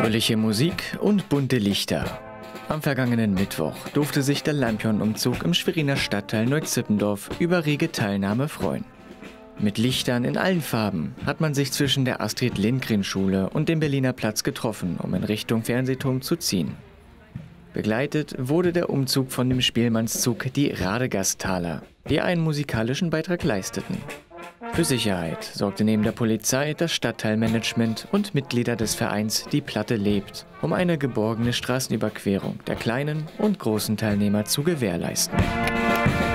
Fröhliche Musik und bunte Lichter. Am vergangenen Mittwoch durfte sich der Lampion-Umzug im Schweriner Stadtteil Neuzippendorf über rege Teilnahme freuen. Mit Lichtern in allen Farben hat man sich zwischen der Astrid-Lindgren-Schule und dem Berliner Platz getroffen, um in Richtung Fernsehturm zu ziehen. Begleitet wurde der Umzug von dem Spielmannszug die Radegasthaler, die einen musikalischen Beitrag leisteten. Für Sicherheit sorgte neben der Polizei das Stadtteilmanagement und Mitglieder des Vereins Die Platte lebt, um eine geborgene Straßenüberquerung der kleinen und großen Teilnehmer zu gewährleisten.